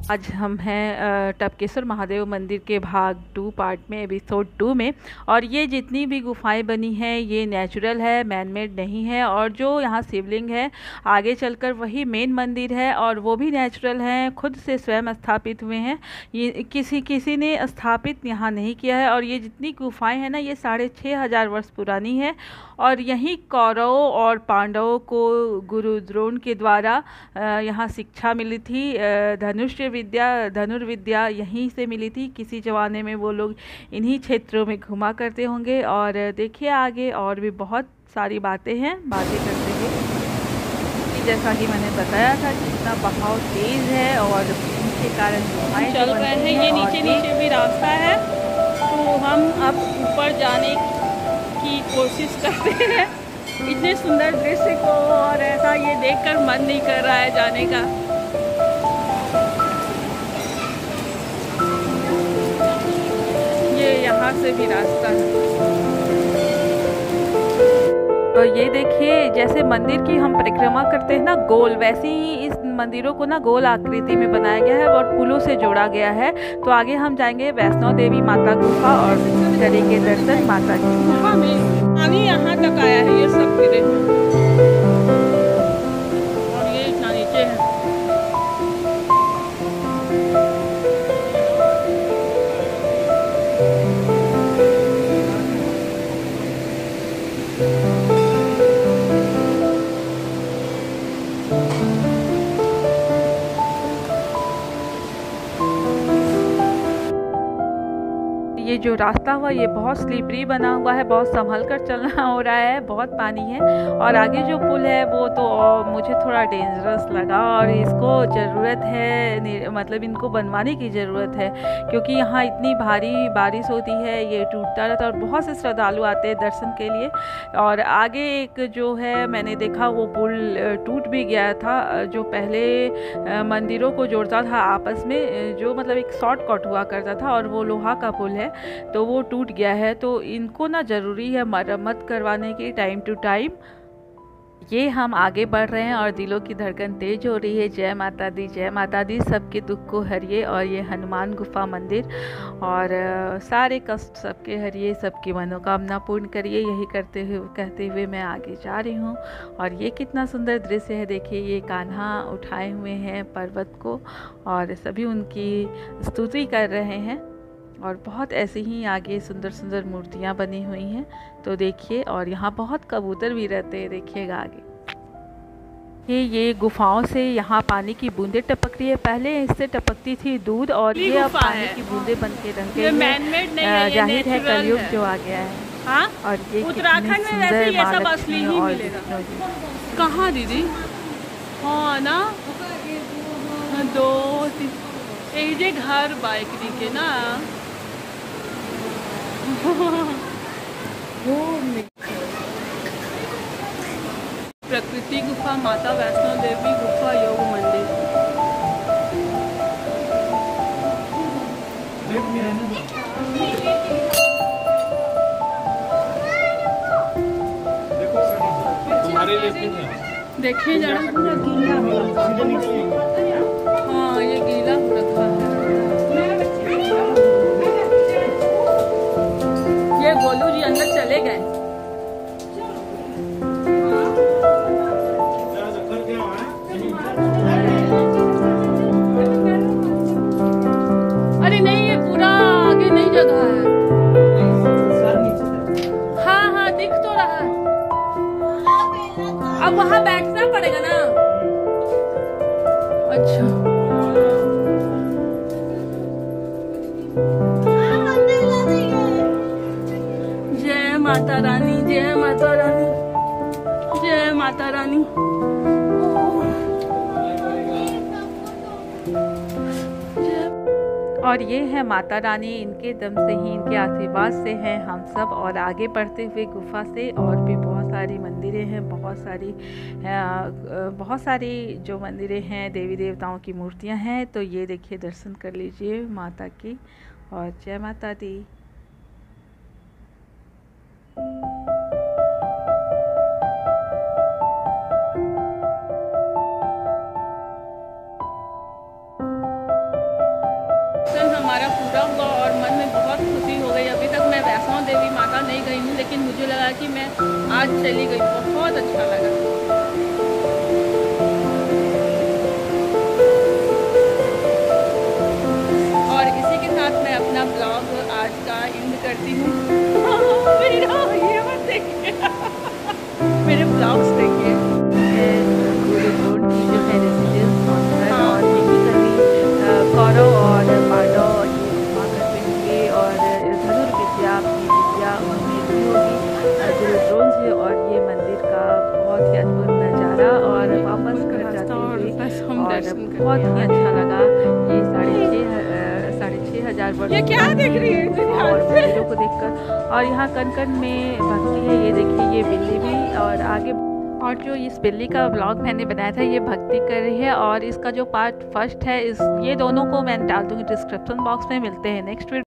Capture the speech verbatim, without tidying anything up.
आज हम हैं टपकेश्वर महादेव मंदिर के भाग टू पार्ट में, एपिसोड टू में। और ये जितनी भी गुफाएं बनी हैं ये नेचुरल है, मैन मेड नहीं है। और जो यहाँ शिवलिंग है आगे चलकर वही मेन मंदिर है और वो भी नेचुरल हैं, खुद से स्वयं स्थापित हुए हैं। ये किसी किसी ने स्थापित यहाँ नहीं किया है। और ये जितनी गुफाएं हैं ना ये साढ़े छः हज़ार वर्ष पुरानी है। और यहीं कौरवों और पांडवों को गुरु द्रोण के द्वारा यहाँ शिक्षा मिली थी। धनुष विद्या धनुर्विद्या यहीं से मिली थी। किसी ज़माने में वो लोग इन्हीं क्षेत्रों में घुमा करते होंगे। और देखिए आगे और भी बहुत सारी बातें हैं, बातें करते हुए। जैसा कि मैंने बताया था कि इतना बहाव तेज़ है और इनके कारण गुफाएं चल रहे हैं। ये नीचे नीचे भी रास्ता है, तो हम अब ऊपर जाने की कोशिश करते हैं। इतने सुंदर दृश्य को और ऐसा ये देखकर मन नहीं कर रहा है जाने का। ये यहाँ से भी रास्ता है। तो ये देखिए जैसे मंदिर की हम परिक्रमा करते हैं ना गोल, वैसे ही इस मंदिरों को ना गोल आकृति में बनाया गया है और पुलों से जोड़ा गया है। तो आगे हम जाएंगे वैष्णो देवी माता गुफा और करेंगे दर्शन माता की गुफा में। पानी यहाँ तक आया है, ये सब गिरे और ये इतना नीचे है। ये जो रास्ता हुआ ये बहुत स्लिपरी बना हुआ है, बहुत संभल कर चलना हो रहा है, बहुत पानी है। और आगे जो पुल है वो तो मुझे थोड़ा डेंजरस लगा और इसको ज़रूरत है, मतलब इनको बनवाने की ज़रूरत है, क्योंकि यहाँ इतनी भारी बारिश होती है ये टूटता रहता है और बहुत से श्रद्धालु आते हैं दर्शन के लिए। और आगे एक जो है मैंने देखा वो पुल टूट भी गया था, जो पहले मंदिरों को जोड़ता था आपस में, जो मतलब एक शॉर्टकट हुआ करता था और वो लोहा का पुल है तो वो टूट गया है। तो इनको ना ज़रूरी है मरम्मत करवाने की टाइम टू टाइम। ये हम आगे बढ़ रहे हैं और दिलों की धड़कन तेज हो रही है। जय माता दी, जय माता दी, सबके दुख को हरिए। और ये हनुमान गुफा मंदिर और सारे कष्ट सबके हरिए, सबकी मनोकामना पूर्ण करिए, यही करते हुए कहते हुए मैं आगे जा रही हूँ। और ये कितना सुंदर दृश्य है, देखिए ये कान्हा उठाए हुए हैं पर्वत को और सभी उनकी स्तुति कर रहे हैं। और बहुत ऐसे ही आगे सुंदर सुंदर मूर्तियाँ बनी हुई हैं, तो देखिए। और यहाँ बहुत कबूतर भी रहते हैं, देखिएगा आगे। ये ये गुफाओं से यहाँ पानी की बूंदें टपक रही है। पहले इससे टपकती थी दूध और ये अब पानी की बूंदें बन के रह गई है। जाहिर है कलयुग जो आ गया है। हाँ? और ये उत्तराखंड में वैसे ये सब असली ही मिलेगा। कहाँ दीदी? हाँ ना, दो एक जे घर बाइक के ना प्रकृति गुफा, माता वैष्णो देवी गुफा, योग मंदिर। देखिए जरा पूरा गीला, हाँ ये गीला हो रखा है। ये गोलू जी अंदर चले गए। अरे नहीं ये पूरा आगे नहीं जगह है। हाँ हाँ दिख तो रहा है। अब वहाँ बैठना पड़ेगा ना। अच्छा जय माता रानी, जय माता रानी, जय माता रानी। और ये है माता रानी, इनके दम से ही, इनके आशीर्वाद से हैं हम सब। और आगे बढ़ते हुए गुफा से और भी बहुत सारी मंदिरें हैं, बहुत सारी बहुत सारी जो मंदिरें हैं, देवी देवताओं की मूर्तियां हैं। तो ये देखिए दर्शन कर लीजिए माता की। और जय माता दी। लेकिन मुझे लगा कि मैं आज चली गई, बहुत अच्छा लगा। और इसी के साथ मैं अपना ब्लॉग आज का एंड करती हूँ। मेरा ये मत देखिए, मेरे ब्लॉग्स देखिए। जो है रेसिडेंस और यही कभी कौरव और पांडव ये घुमा करते होंगे और धनुर्विद्या अपनी विद्या उनमें भी होगी गुरुद्रोण से। और ये मंदिर का बहुत ही अद्भुत नज़ारा और वापस घर जाते हुए और बहुत ही अच्छा लगा। ये साढ़े छः साढ़े छः हजार वर्ष ये क्या देख रही है और मंदिरों को देखकर। और यहाँ कण कण में भक्ति है, ये देखिए ये बिल्ली भी और आगे। और जो इस बिल्ली का व्लॉग मैंने बनाया था ये भक्ति कर रही है और इसका जो पार्ट फर्स्ट है इस ये दोनों को मैं डाल दूँगी डिस्क्रिप्शन बॉक्स में। मिलते हैं नेक्स्ट वीडियो।